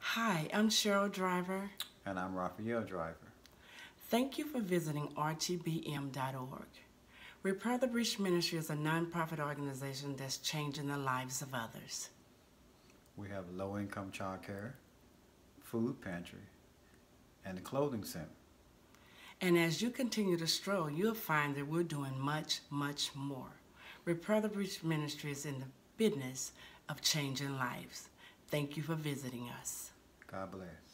Hi, I'm Cheryl Driver. And I'm Raphael Driver. Thank you for visiting rtbm.org. Repair the Breach Ministry is a nonprofit organization that's changing the lives of others. We have low-income childcare, food pantry, and a clothing center. And as you continue to stroll, you'll find that we're doing much, much more. Repair the Breach Ministry is in the business of changing lives. Thank you for visiting us. God bless.